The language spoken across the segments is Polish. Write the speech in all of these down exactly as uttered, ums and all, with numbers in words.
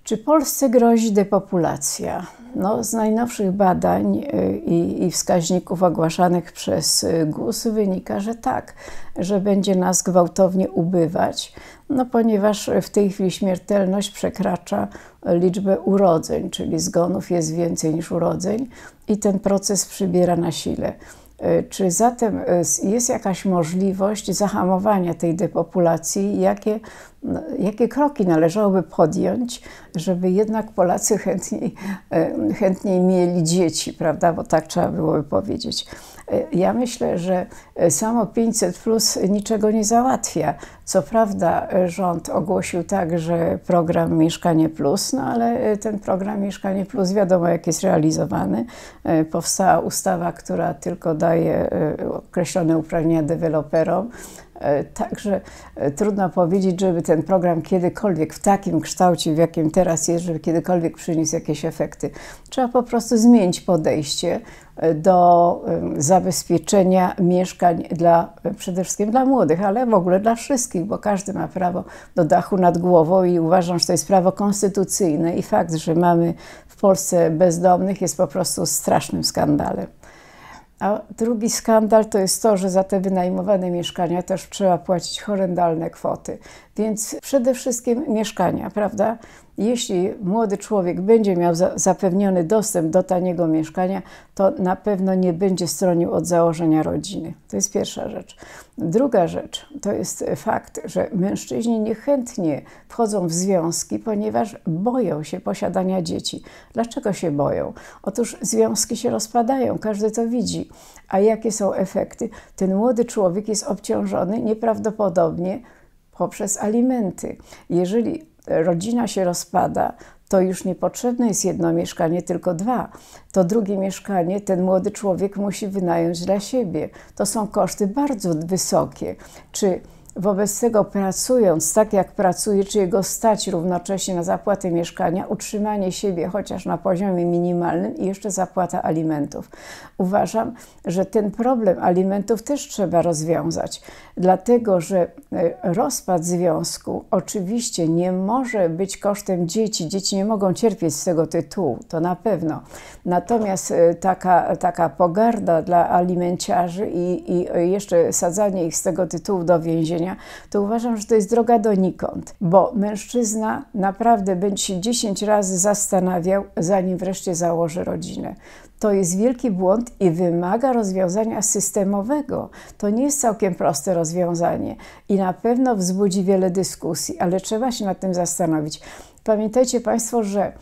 Czy Polsce grozi depopulacja? No, z najnowszych badań i, i wskaźników ogłaszanych przez G U S wynika, że tak, że będzie nas gwałtownie ubywać, no, ponieważ w tej chwili śmiertelność przekracza liczbę urodzeń, czyli zgonów jest więcej niż urodzeń i ten proces przybiera na sile. Czy zatem jest jakaś możliwość zahamowania tej depopulacji? Jakie, jakie kroki należałoby podjąć, żeby jednak Polacy chętniej, chętniej mieli dzieci, prawda? Bo tak trzeba byłoby powiedzieć. Ja myślę, że samo pięćset plus niczego nie załatwia. Co prawda rząd ogłosił także program Mieszkanie Plus, no ale ten program Mieszkanie Plus wiadomo jak jest realizowany. Powstała ustawa, która tylko daje określone uprawnienia deweloperom. Także trudno powiedzieć, żeby ten program kiedykolwiek w takim kształcie, w jakim teraz jest, żeby kiedykolwiek przyniósł jakieś efekty. Trzeba po prostu zmienić podejście do zabezpieczenia mieszkań dla, przede wszystkim dla młodych, ale w ogóle dla wszystkich, bo każdy ma prawo do dachu nad głową i uważam, że to jest prawo konstytucyjne i fakt, że mamy w Polsce bezdomnych jest po prostu strasznym skandalem. A drugi skandal to jest to, że za te wynajmowane mieszkania też trzeba płacić horrendalne kwoty. Więc przede wszystkim mieszkania, prawda? Jeśli młody człowiek będzie miał za zapewniony dostęp do taniego mieszkania, to na pewno nie będzie stronił od założenia rodziny. To jest pierwsza rzecz. Druga rzecz to jest fakt, że mężczyźni niechętnie wchodzą w związki, ponieważ boją się posiadania dzieci. Dlaczego się boją? Otóż związki się rozpadają, każdy to widzi. A jakie są efekty? Ten młody człowiek jest obciążony nieprawdopodobnie poprzez alimenty. Jeżeli rodzina się rozpada, to już niepotrzebne jest jedno mieszkanie, tylko dwa. To drugie mieszkanie ten młody człowiek musi wynająć dla siebie. To są koszty bardzo wysokie. Czy wobec tego pracując tak jak pracuje, czy jego stać równocześnie na zapłatę mieszkania, utrzymanie siebie chociaż na poziomie minimalnym i jeszcze zapłata alimentów. Uważam, że ten problem alimentów też trzeba rozwiązać, dlatego że rozpad związku oczywiście nie może być kosztem dzieci. Dzieci nie mogą cierpieć z tego tytułu, to na pewno. Natomiast taka, taka pogarda dla alimenciarzy i, i jeszcze sadzanie ich z tego tytułu do więzienia, to uważam, że to jest droga donikąd, bo mężczyzna naprawdę będzie się dziesięć razy zastanawiał, zanim wreszcie założy rodzinę. To jest wielki błąd i wymaga rozwiązania systemowego. To nie jest całkiem proste rozwiązanie i na pewno wzbudzi wiele dyskusji, ale trzeba się nad tym zastanowić. Pamiętajcie Państwo, że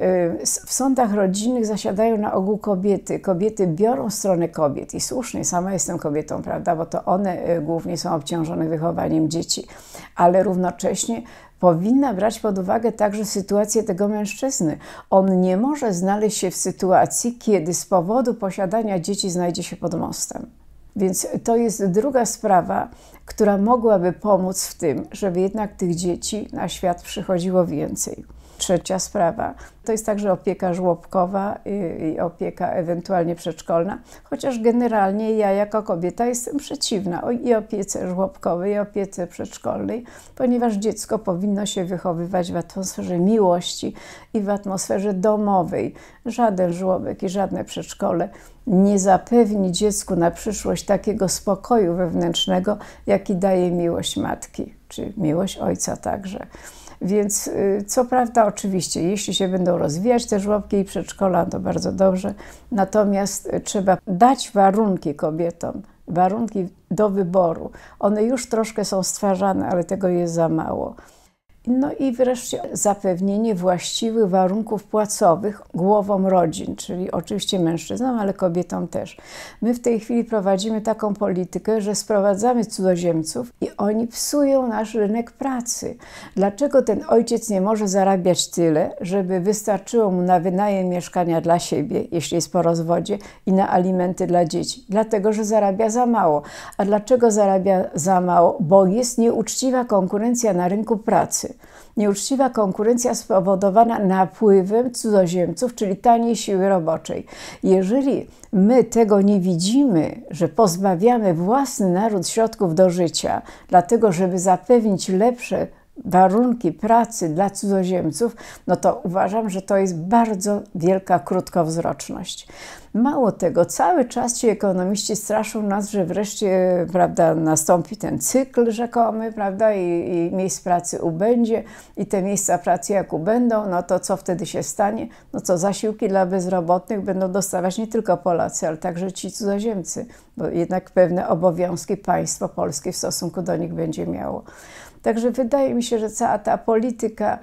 w sądach rodzinnych zasiadają na ogół kobiety. Kobiety biorą stronę kobiet i słusznie, sama jestem kobietą, prawda, bo to one głównie są obciążone wychowaniem dzieci, ale równocześnie powinna brać pod uwagę także sytuację tego mężczyzny. On nie może znaleźć się w sytuacji, kiedy z powodu posiadania dzieci znajdzie się pod mostem. Więc to jest druga sprawa, która mogłaby pomóc w tym, żeby jednak tych dzieci na świat przychodziło więcej. Trzecia sprawa to jest także opieka żłobkowa i, i opieka ewentualnie przedszkolna, chociaż generalnie ja jako kobieta jestem przeciwna i opiece żłobkowej, i opiece przedszkolnej, ponieważ dziecko powinno się wychowywać w atmosferze miłości i w atmosferze domowej. Żaden żłobek i żadne przedszkole nie zapewni dziecku na przyszłość takiego spokoju wewnętrznego, jaki daje miłość matki, czy miłość ojca także. Więc co prawda oczywiście, jeśli się będą rozwijać te żłobki i przedszkola, to bardzo dobrze, natomiast trzeba dać warunki kobietom, warunki do wyboru. One już troszkę są stwarzane, ale tego jest za mało. No i wreszcie zapewnienie właściwych warunków płacowych głowom rodzin, czyli oczywiście mężczyznom, ale kobietom też. My w tej chwili prowadzimy taką politykę, że sprowadzamy cudzoziemców i oni psują nasz rynek pracy. Dlaczego ten ojciec nie może zarabiać tyle, żeby wystarczyło mu na wynajem mieszkania dla siebie, jeśli jest po rozwodzie, i na alimenty dla dzieci? Dlatego, że zarabia za mało. A dlaczego zarabia za mało? Bo jest nieuczciwa konkurencja na rynku pracy. Nieuczciwa konkurencja spowodowana napływem cudzoziemców, czyli taniej siły roboczej. Jeżeli my tego nie widzimy, że pozbawiamy własny naród środków do życia, dlatego żeby zapewnić lepsze warunki pracy dla cudzoziemców, no to uważam, że to jest bardzo wielka krótkowzroczność. Mało tego, cały czas ci ekonomiści straszą nas, że wreszcie, prawda, nastąpi ten cykl rzekomy, prawda, i, i miejsc pracy ubędzie i te miejsca pracy jak ubędą, no to co wtedy się stanie? No co, zasiłki dla bezrobotnych będą dostawać nie tylko Polacy, ale także ci cudzoziemcy, bo jednak pewne obowiązki państwo polskie w stosunku do nich będzie miało. Także wydaje mi się, że cała ta polityka,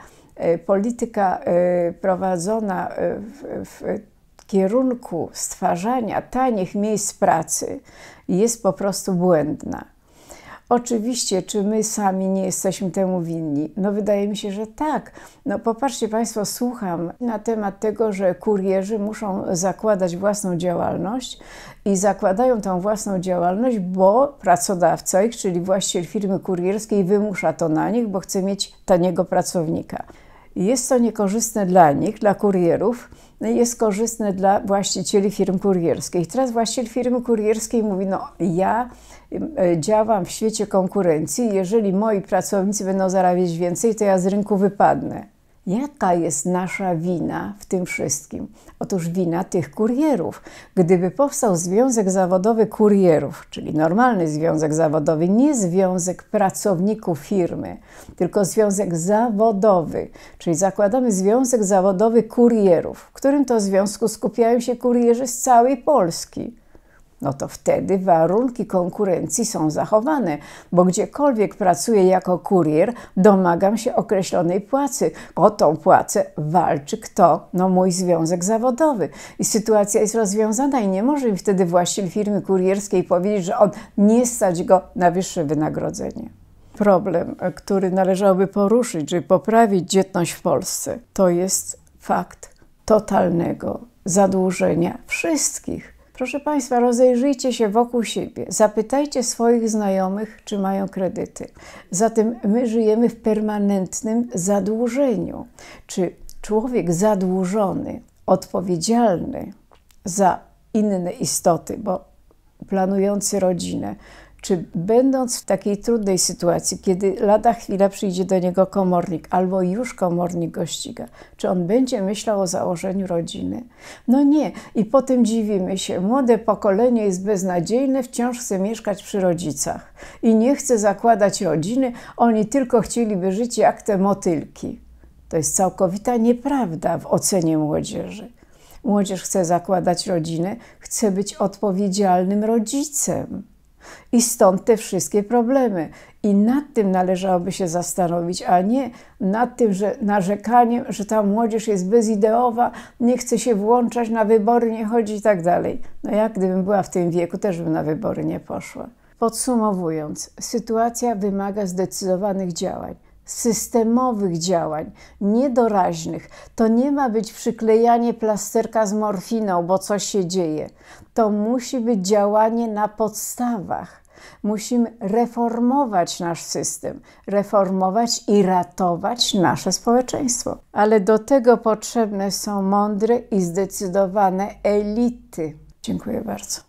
polityka prowadzona w, w kierunku stwarzania tanich miejsc pracy jest po prostu błędna. Oczywiście, czy my sami nie jesteśmy temu winni? No wydaje mi się, że tak. No popatrzcie Państwo, słucham na temat tego, że kurierzy muszą zakładać własną działalność i zakładają tą własną działalność, bo pracodawca ich, czyli właściciel firmy kurierskiej, wymusza to na nich, bo chce mieć taniego pracownika. Jest to niekorzystne dla nich, dla kurierów, jest korzystne dla właścicieli firm kurierskich. Teraz właściciel firmy kurierskiej mówi, no ja działam w świecie konkurencji, jeżeli moi pracownicy będą zarabiać więcej, to ja z rynku wypadnę. Jaka jest nasza wina w tym wszystkim? Otóż wina tych kurierów. Gdyby powstał Związek Zawodowy Kurierów, czyli normalny związek zawodowy, nie związek pracowników firmy, tylko związek zawodowy, czyli zakładamy Związek Zawodowy Kurierów, w którym to związku skupiają się kurierzy z całej Polski. No to wtedy warunki konkurencji są zachowane, bo gdziekolwiek pracuję jako kurier, domagam się określonej płacy. O tą płacę walczy kto? No mój związek zawodowy. I sytuacja jest rozwiązana i nie może mi wtedy właściciel firmy kurierskiej powiedzieć, że on nie stać go na wyższe wynagrodzenie. Problem, który należałoby poruszyć, żeby poprawić dzietność w Polsce, to jest fakt totalnego zadłużenia wszystkich. Proszę Państwa, rozejrzyjcie się wokół siebie, zapytajcie swoich znajomych, czy mają kredyty. Zatem my żyjemy w permanentnym zadłużeniu. Czy człowiek zadłużony, odpowiedzialny za inne istoty, bo planujący rodzinę, czy będąc w takiej trudnej sytuacji, kiedy lada chwila przyjdzie do niego komornik albo już komornik go ściga, czy on będzie myślał o założeniu rodziny? No nie. I potem dziwimy się. Młode pokolenie jest beznadziejne, wciąż chce mieszkać przy rodzicach i nie chce zakładać rodziny. Oni tylko chcieliby żyć jak te motylki. To jest całkowita nieprawda w ocenie młodzieży. Młodzież chce zakładać rodzinę, chce być odpowiedzialnym rodzicem. I stąd te wszystkie problemy. I nad tym należałoby się zastanowić, a nie nad tym, że narzekaniem, że ta młodzież jest bezideowa, nie chce się włączać na wybory, nie chodzi i tak dalej. No ja gdybym była w tym wieku, też bym na wybory nie poszła. Podsumowując, sytuacja wymaga zdecydowanych działań. Systemowych działań, niedoraźnych. To nie ma być przyklejanie plasterka z morfiną, bo coś się dzieje. To musi być działanie na podstawach. Musimy reformować nasz system, reformować i ratować nasze społeczeństwo. Ale do tego potrzebne są mądre i zdecydowane elity. Dziękuję bardzo.